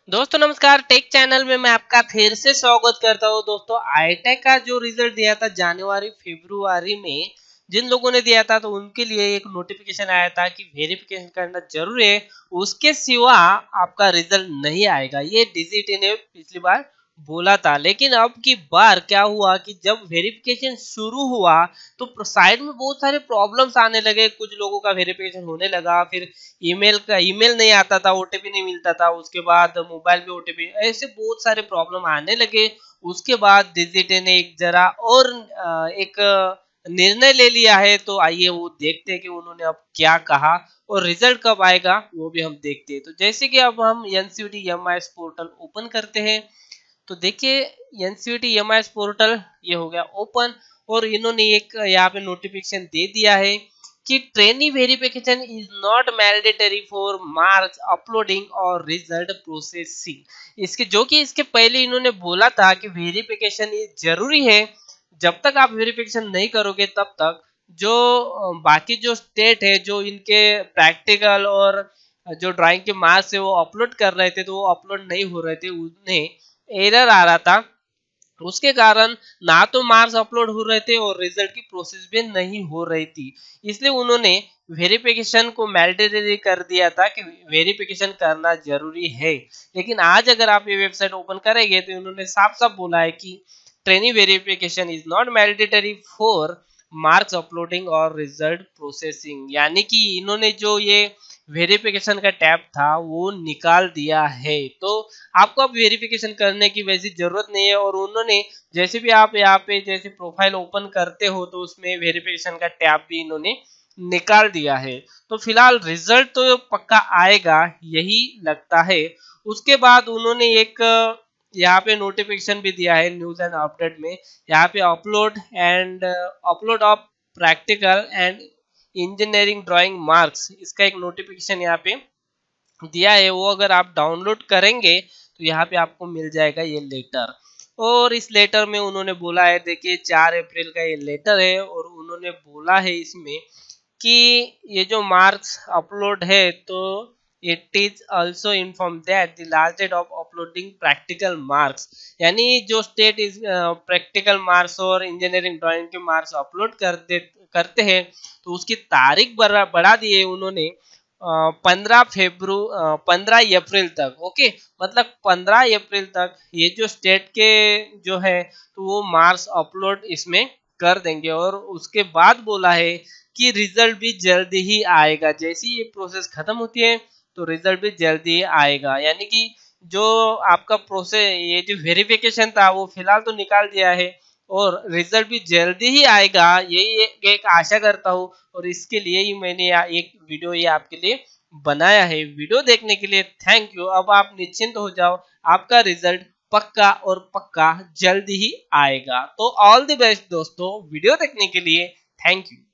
दोस्तों नमस्कार। Take channel में मैं आपका फिर से स्वागत करता हूं। दोस्तों आईटेक का जो रिजल्ट दिया था जनवरी फरवरी में, जिन लोगों ने दिया था तो उनके लिए एक नोटिफिकेशन आया था कि वेरिफिकेशन करना जरूरी है, उसके सिवा आपका रिजल्ट नहीं आएगा। ये डीजीटी ने पिछली बार बोला था, लेकिन अब की बार क्या हुआ कि जब वेरिफिकेशन शुरू हुआ तो साइड में बहुत सारे प्रॉब्लम्स आने लगे। कुछ लोगों का वेरिफिकेशन होने लगा, फिर ईमेल नहीं आता था, ओटीपी नहीं मिलता था, उसके बाद मोबाइल पे ओटीपी, ऐसे बहुत सारे प्रॉब्लम आने लगे। उसके बाद डिजिटे ने एक जरा और एक निर्णय ले लिया है। तो आइए वो देखते हैं कि उन्होंने अब क्या कहा और रिजल्ट कब आएगा वो भी हम देखते हैं। तो जैसे कि अब हम एनसीईटी एमआईएस पोर्टल ओपन करते हैं तो देखिए एनसीईटी एमआईएस पोर्टल ये हो गया ओपन, और इन्होंने एक यहाँ पे नोटिफिकेशन दे दिया है कि trainee verification is not mandatory for marks uploading और रिजल्ट प्रोसेसिंग। इसके पहले इन्होंने बोला था कि वेरिफिकेशन जरूरी है। जब तक आप वेरिफिकेशन नहीं करोगे तब तक जो बाकी जो स्टेट है जो इनके प्रैक्टिकल और जो ड्राइंग के मार्क्स है वो अपलोड कर रहे थे तो वो अपलोड नहीं हो रहे थे, उन्हें एरर आ रहा था। उसके कारण ना तो मार्क्स अपलोड हो रहे थे और रिजल्ट की प्रोसेस भी नहीं हो रही थी। इसलिए उन्होंने वेरिफिकेशन को मैंडेटरी कर दिया था कि वेरिफिकेशन करना जरूरी है। लेकिन आज अगर आप ये वेबसाइट ओपन करेंगे तो इन्होंने साफ साफ बोला है कि training verification is not mandatory for marks uploading और रिजल्ट प्रोसेसिंग, यानी कि इन्होंने जो ये वेरिफिकेशन का टैब था वो निकाल दिया है। तो आपको अब वेरिफिकेशन करने की वैसी जरूरत नहीं है। और उन्होंने जैसे भी आप यहाँ पे जैसे प्रोफाइल ओपन करते हो तो उसमें वेरिफिकेशन का टैब भी इन्होंने निकाल दिया है। तो फिलहाल रिजल्ट तो पक्का आएगा यही लगता है। उसके बाद उन्होंने एक यहाँ पे नोटिफिकेशन भी दिया है न्यूज एंड अपडेट में। यहाँ पे upload of practical and engineering drawing marks, इसका एक नोटिफिकेशन यहाँ पे दिया है। वो अगर आप डाउनलोड करेंगे तो यहाँ पे आपको मिल जाएगा ये लेटर। और इस लेटर में उन्होंने बोला है, देखिए 4 अप्रैल का ये लेटर है, और उन्होंने बोला है इसमें कि ये जो मार्क्स अपलोड है तो it is also inform that the last date of uploading practical marks, यानी जो स्टेट इज प्रैक्टिकल मार्क्स और इंजीनियरिंग ड्राइंग के मार्क्स अपलोड करते हैं तो उसकी तारीख बढ़ा दी है उन्होंने 15 अप्रैल तक। ओके, मतलब 15 अप्रैल तक ये जो स्टेट के जो है तो वो मार्क्स अपलोड इसमें कर देंगे। और उसके बाद बोला है कि रिजल्ट भी जल्दी ही आएगा। जैसी ये प्रोसेस खत्म होती है तो रिजल्ट भी जल्दी ही आएगा, यानी कि जो आपका प्रोसेस ये जो वेरिफिकेशन था वो फिलहाल तो निकाल दिया है और रिजल्ट भी जल्दी ही आएगा, यही एक आशा करता हूँ। और इसके लिए ही मैंने एक वीडियो ये आपके लिए बनाया है। वीडियो देखने के लिए थैंक यू। अब आप निश्चिंत हो जाओ, आपका रिजल्ट पक्का और पक्का जल्दी ही आएगा। तो ऑल द बेस्ट दोस्तों, वीडियो देखने के लिए थैंक यू।